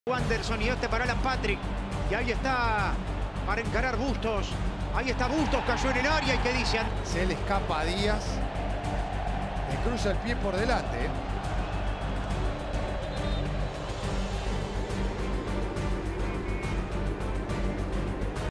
Wanderson y este para Alan Patrick. Y ahí está para encarar Bustos. Ahí está Bustos, cayó en el área y ¿qué dicen? Se le escapa a Díaz. Le cruza el pie por delante.